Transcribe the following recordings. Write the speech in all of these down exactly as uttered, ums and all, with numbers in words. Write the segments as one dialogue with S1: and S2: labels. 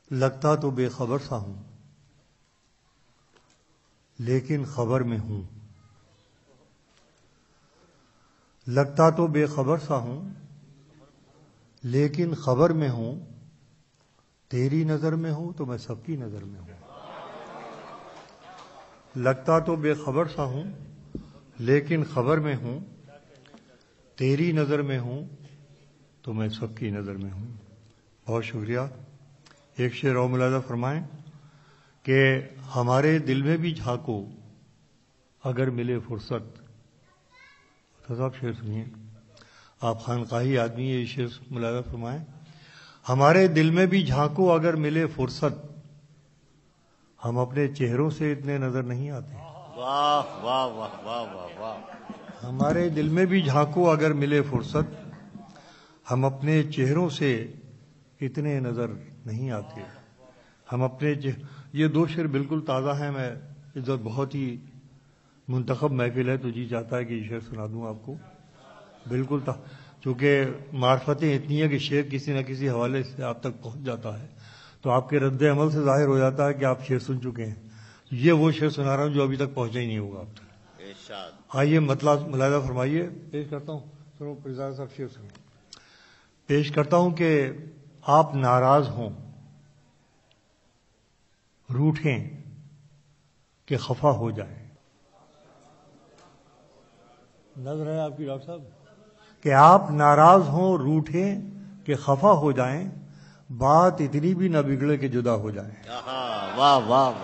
S1: لگتا تو بے خبر سا ہوں لیکن خبر میں ہوں، لگتا تو بے خبر سا ہوں لیکن خبر میں ہوں، تیری نظر میں ہوں تو میں سب کی نظر میں ہوں۔ لگتا تو بے خبر سا ہوں لیکن خبر میں ہوں، تیری نظر میں ہوں تو میں سب کی نظر میں ہوں۔ بہت شکریہ۔ ایک شعر اور ملاحظہ فرمائیں کہ ہمارے دل میں بھی جھانکو اگر ملے فرصت۔ صاحب شعر سنیے، آپ خانقاہی آدمی یہ شعر ملاحظہ فرمائیں۔ ہمارے دل میں بھی جھانکو اگر ملے فرصت، ہم اپنے چہروں سے اتنے نظر نہیں آتے۔
S2: واہ واہ واہ واہ واہ واہ۔
S1: ہمارے دل میں بھی جھانکو اگر ملے فرصت، ہم اپنے چہروں سے اتنے نظر نہیں آتے۔ ہم اپنے چہ... یہ دو شعر بالکل تازہ ہیں، میں اس وقت بہت ہی منتخب محفل ہے تو جی چاہتا ہے کہ یہ شعر سنا دوں آپ کو بالکل تا... چونکہ معرفتیں اتنی ہیں کہ شعر کسی نہ کسی حوالے سے آپ تک پہنچ جاتا ہے تو آپ کے رد عمل سے ظاہر ہو جاتا ہے کہ آپ شعر سن چکے ہیں۔ یہ وہ شعر سنا رہا ہوں جو ابھی تک پہنچا ہی نہیں ہوگا آپ تک۔
S2: ارشاد۔
S1: آئیے مطلب ملاحظہ فرمائیے، پیش کرتا ہوں۔ سنو پرزاد صاحب شعر سنو۔ پیش کرتا ہوں کہ آپ ناراض ہوں، روٹھیں کہ خفا ہو جائیں۔ نظر ہے آپ کی ڈاکٹر صاحب کہ آپ ناراض ہوں، روٹھیں کہ خفا ہو جائیں، بات اتنی بھی نہ بگڑے کہ جدا ہو جائیں۔
S2: واہ واہ واہ۔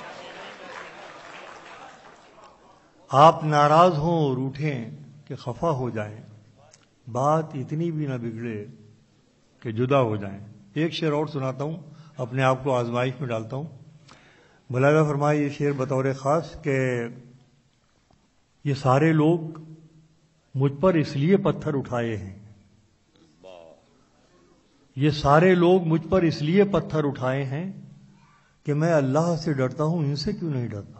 S1: آپ ناراض ہوں، روٹھیں کہ خفا ہو جائیں، بات اتنی بھی نہ بگڑے کہ جدا ہو جائیں۔ ایک شعر اور سناتا ہوں، اپنے آپ کو آزمائش میں ڈالتا ہوں۔ ملاحظہ فرمائے یہ شعر بطور خاص کہ یہ سارے لوگ مجھ پر اس لیے پتھر اٹھائے ہیں، یہ سارے لوگ مجھ پر اس لیے پتھر اٹھائے ہیں کہ میں اللہ سے ڈرتا ہوں، ان سے کیوں نہیں ڈرتا۔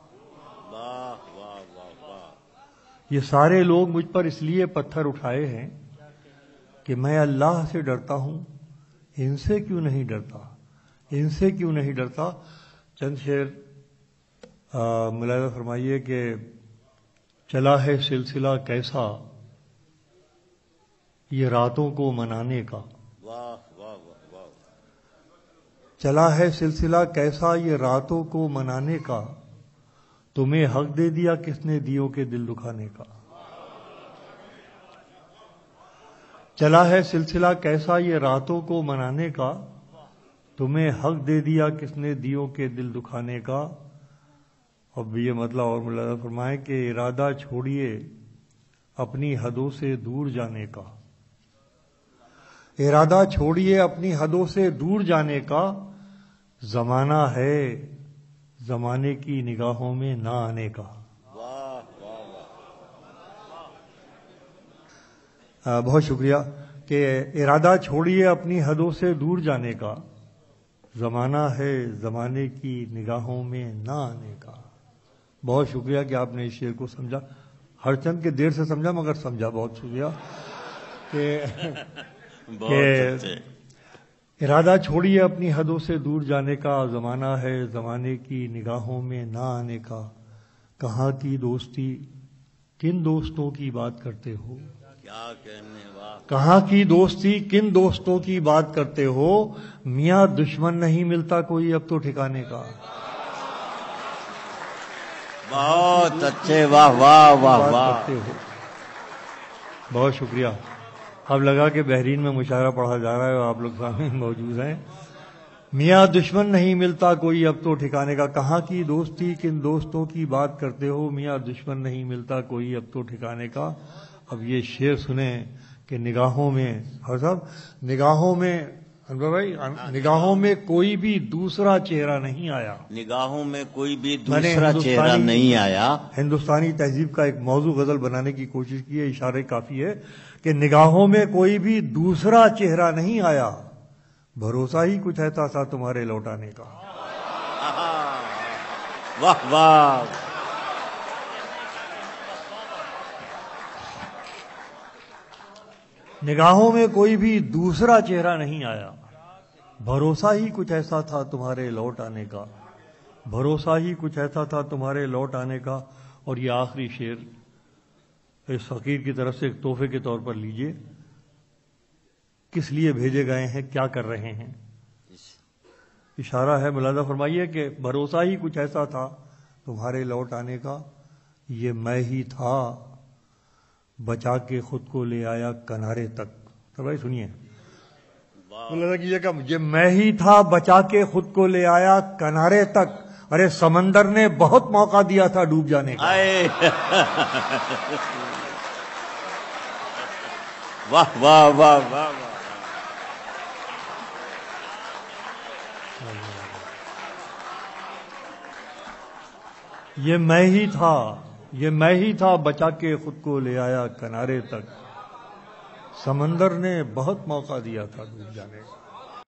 S1: یہ سارے لوگ مجھ پر اس لیے پتھر اٹھائے ہیں کہ میں اللہ سے ڈرتا ہوں، ان سے کیوں نہیں ڈرتا، ان سے کیوں نہیں ڈرتا۔ چند شعر ملاحظہ فرمائیے کہ چلا ہے سلسلہ کیسا یہ راتوں کو منانے کا، چلا ہے سلسلہ کیسا یہ راتوں کو منانے کا، تمہیں حق دے دیا کس نے دیوں کے دل دکھانے کا۔ چلا ہے سلسلہ کیسا یہ راتوں کو منانے کا، تمہیں حق دے دیا کس نے دیوں کے دل دکھانے کا۔ اب یہ مطلب اور ملاحظہ فرمائیں کہ ارادہ چھوڑیے اپنی حدوں سے دور جانے کا، ارادہ چھوڑیے اپنی حدوں سے دور جانے کا، زمانہ ہے زمانے کی نگاہوں میں نہ آنے کا۔ بہت شکریہ کہ ارادہ چھوڑیے اپنی حدوں سے دور جانے کا، زمانہ ہے زمانے کی نگاہوں میں نہ آنے کا۔ بہت شکریہ کہ آپ نے اس شعر کو سمجھا، ہر چند کے دیر سے سمجھا مگر سمجھا۔ بہت شکریہ کہ کہ ارادہ چھوڑیے اپنی حدوں سے دور جانے کا، زمانہ ہے زمانے کی نگاہوں میں نہ آنے کا۔ کہاں کی دوستی کن دوستوں کی بات کرتے ہو،
S2: کیا کہنے واہ۔
S1: کہاں کی دوستی کن دوستوں کی بات کرتے ہو، میاں دشمن نہیں ملتا کوئی اب تو ٹھکانے کا۔
S2: بہت اچھے، واہ واہ واہ واہ۔
S1: بہت شکریہ۔ اب لگا کہ بحرین میں مشاعرہ پڑھا جا رہا ہے اور آپ لوگ سامنے موجود ہیں۔ میاں دشمن نہیں ملتا کوئی اب تو ٹھکانے کا، کہاں کی دوستی کن دوستوں کی بات کرتے ہو، میاں دشمن نہیں ملتا کوئی اب تو ٹھکانے کا۔ اب یہ شعر سنیں کہ نگاہوں میں، ہر صاحب نگاہوں میں، انور بھائی نگاہوں میں کوئی بھی دوسرا چہرہ نہیں آیا،
S2: نگاہوں میں کوئی بھی دوسرا چہرہ نہیں آیا۔
S1: ہندوستانی تہذیب کا ایک موضوع غزل بنانے کی کوشش کی ہے، اشارے کافی ہے کہ نگاہوں میں کوئی بھی دوسرا چہرہ نہیں آیا، بھروسہ ہی کچھ ایسا تھا تمہارے لوٹانے کا۔
S2: واہ واہ۔
S1: نگاہوں میں کوئی بھی دوسرا چہرہ نہیں آیا، بھروسہ ہی کچھ ایسا تھا تمہارے لوٹ آنے کا، بھروسہ ہی کچھ ایسا تھا تمہارے لوٹ آنے کا. اور یہ آخری شعر اس فقیر کی طرف سے ایک تحفے کے طور پر لیجئے. کس لیے بھیجے گئے ہیں، کیا کر رہے ہیں؟ اشارہ ہے، ملاحظہ فرمائیے کہ بھروسہ ہی کچھ ایسا تھا تمہارے لوٹ آنے کا، یہ میں ہی تھا بچا کے خود کو لے آیا کنارے تک. تو بھائی سنیے، ملاحظہ کیجیے کہ یہ میں ہی تھا بچا کے خود کو لے آیا کنارے تک. ارے سمندر نے بہت موقع دیا تھا ڈوب جانے کا.
S2: واہ واہ واہ واہ.
S1: یہ میں ہی تھا، یہ میں ہی تھا بچا کے خود کو لے آیا کنارے تک. سمندر نے بہت موقع دیا تھا ڈوب جانے کا.